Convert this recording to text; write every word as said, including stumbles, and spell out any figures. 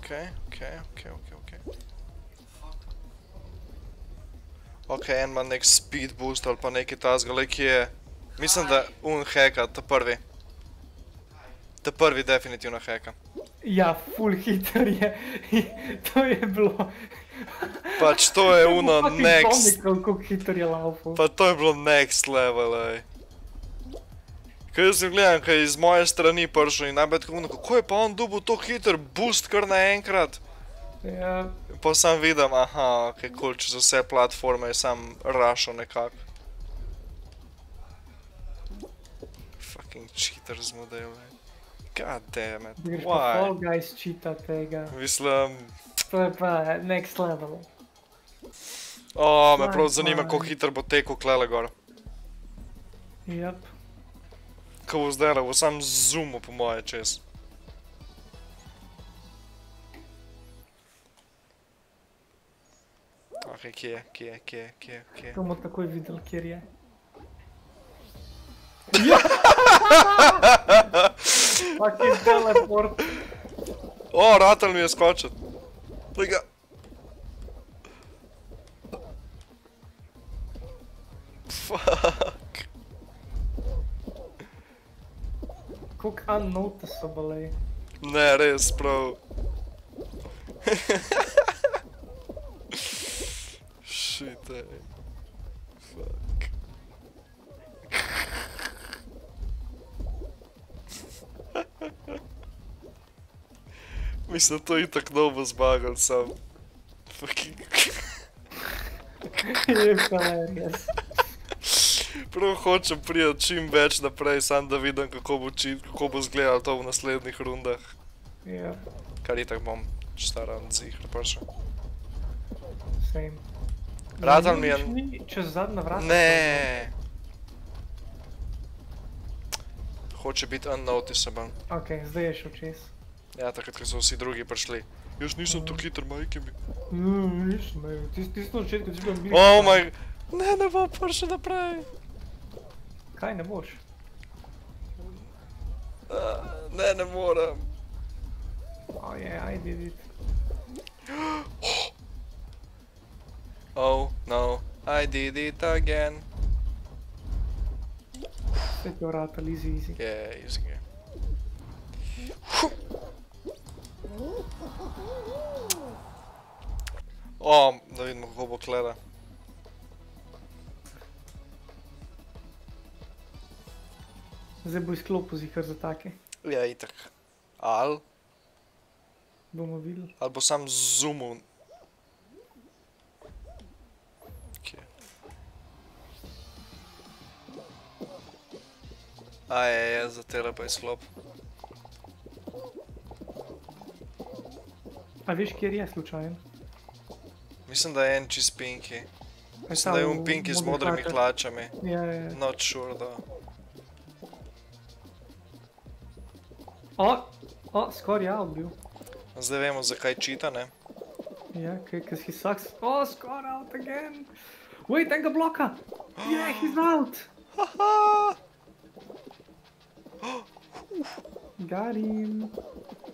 Okej, okej, okej, okej, okej. Okej, en ima nek speed boost ali pa nekaj tazga, le ki je... Mislim, da un heka, ta prvi. Ta prvi definitivno heka. Ja, full hiter je. To je bilo... Pač to je uno next... Kako hiter je laufal. Pa to je bilo next level, ej. Kaj jaz sem gledam, kaj iz moje strani prišel in najbolj tako, kako je pa on dobil to hiter boost kar naenkrat? Ja. Pa sam vidim, aha, ok, cool, čez vse platforme je sam rushal nekako. Fucking cheaters model, ej. God damn it, Greš pa why? Fall Guys cheata tega. Mislim... To je pa next level. O, me prav zanima, koliko hiter bo tekel klele gor. Jep. Ko bo zdaj, bo sam zoomu po moje čez. Ok, kje, kje, kje, kje, kje. To bomo takoj videli, kjer je. Fucking teleport. O, ratal mi je skočit. Glej ga. Fuck. Kolik unnoticeable je. Ne, res, prav. Shit, ej. Fuck. Mislim, to je itak novo zmagal sam. Fucking... Je hilarious. Prav hočem prijeti čim več naprej, sam da vidim, kako bo, kako bo zgledalo to v naslednjih rundah. Ja. Kar itak bom stara zihr prišel. Same. Ratal mi je... Ni čez zadnja vrata? Ne. Hoče biti unnoticeable. Ok, zdaj je šel čez. Ja, takrat, ko so vsi drugi prišli. Jaz nisem to hiter, majke mi. No, niš, ne, ti si na začetku, ti si bil mili. Oh my... Ne, ne bom prišel naprej. Kaj ne boš? Ne, ne moram. Oh yeah, I did it. Oh, no. I did it again. Sve ti vratal, easy, easy. Yeah, easy game. O, da vidimo, kako bo kleda. Zdaj bo izklopil zihar za take. Ja, itak. Al? Bomo videli. Ali bo sam zoomil. Kje? A je, je, za tele pa izklop. A veš, kjer je slučajen? Mislim, da je en čist pinky. Mislim, da je un pinky z modrimi hlačami. Ja, ja, ja. Not sure, da. O, o, skoraj je out bil. Zdaj vemo, zakaj čita, ne? Ja, cause he sucks. O, skoraj out again. Wait, enega bloka. Yeah, he's out. Haha! Got him.